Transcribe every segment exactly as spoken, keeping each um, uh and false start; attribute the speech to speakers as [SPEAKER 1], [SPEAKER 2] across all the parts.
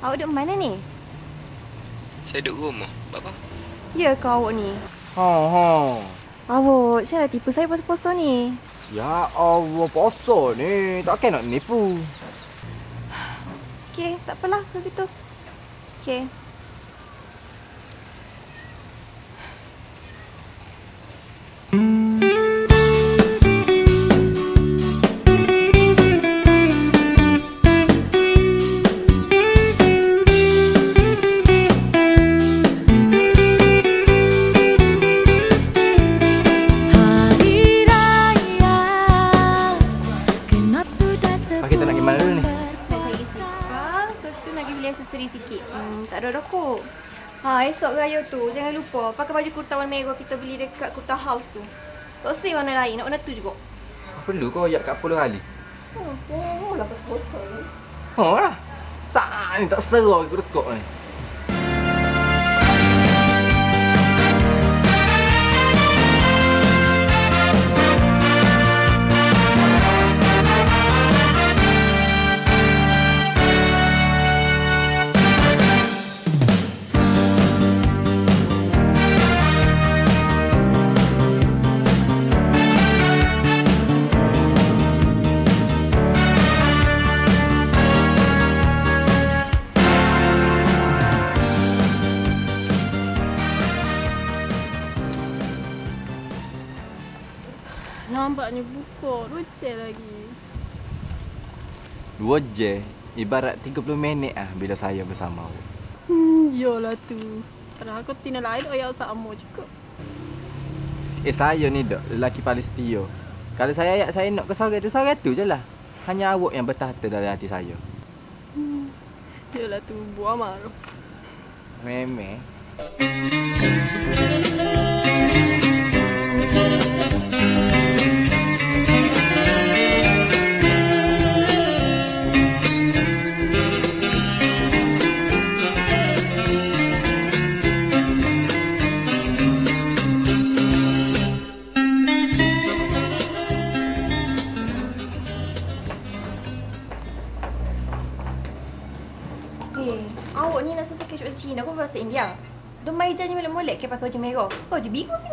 [SPEAKER 1] Awak duduk mana ni?
[SPEAKER 2] Saya duduk rumah. Bapa?
[SPEAKER 1] Ya ke awak ni?
[SPEAKER 3] Ha ha.
[SPEAKER 1] Awak, saya dah tipu saya puasa-puasa ni.
[SPEAKER 3] Ya Allah, puasa ni. Takkan nak nipu.
[SPEAKER 1] Okey, tak apalah kalau gitu. Okey. Aksesori sikit. Hmm, tak ada dah kot. Ha, esok raya tu jangan lupa pakai baju kurta warna merah kita beli dekat Kurta House tu. Tak usah warna lain, nak warna tu juga.
[SPEAKER 3] Perlu kau ayak kat puluh kali.
[SPEAKER 1] Oh, oh, lah pasal ni.
[SPEAKER 3] Ha lah. Saat ni tak seru aku dekok ni.
[SPEAKER 4] Nampaknya buka, dua jam lagi.
[SPEAKER 3] Dua jam? Ibarat tiga puluh minit ah bila saya bersama awak.
[SPEAKER 4] Hmm, iyalah tu. Padahal aku tina lain ayah sama juga.
[SPEAKER 3] Eh, saya ni dak lelaki paling setia. Kalau saya ayat saya nak ke sorang tu, sorang tu je lah. Hanya awak yang bertahta dalam hati saya.
[SPEAKER 4] Hmm, iyalah tu, buah marah.
[SPEAKER 3] Memang.
[SPEAKER 1] Eh, awak ni nak susah kecuali bahasa Cina, aku bahasa India. Domai je molek-molek ke pakai baju merah. Oh, baju biru ni.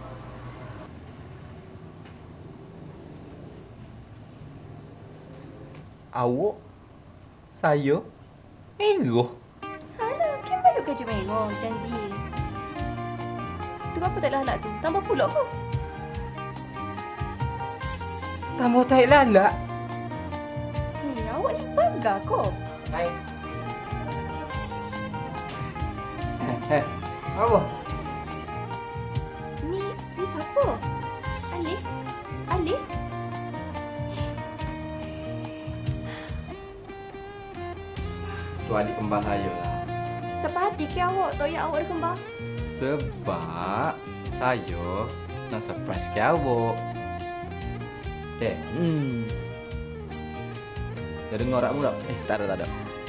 [SPEAKER 3] Awak? Saya? Merah?
[SPEAKER 1] Alah, kan baru baju merah, janji. Tu apa tak lalak tu? Tambah pulak ke?
[SPEAKER 3] Tambah taik lalak?
[SPEAKER 1] Eh, awak ni bagar kok.
[SPEAKER 3] Baik. Eh, apa?
[SPEAKER 1] Ni, ni siapa? Alif? Alif?
[SPEAKER 3] Tu adik kembar saya lah.
[SPEAKER 1] Siapa hati ke awak? Tak ya awak ada kembar?
[SPEAKER 3] Sebab saya nak surprise ke awak. Okay. Hmm. Dah dengar tak pula? Eh, tak ada, tak ada.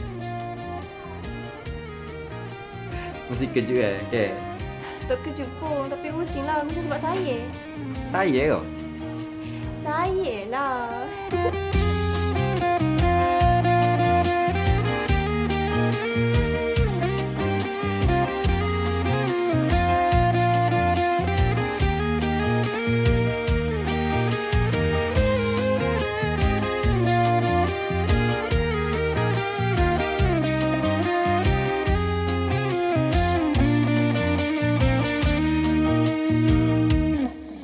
[SPEAKER 3] Mesti kejut kan? Okay.
[SPEAKER 1] Tak kejut pun, tapi pusing lah. Mesti sebab saya.
[SPEAKER 3] Saya kau?
[SPEAKER 1] Saya lah.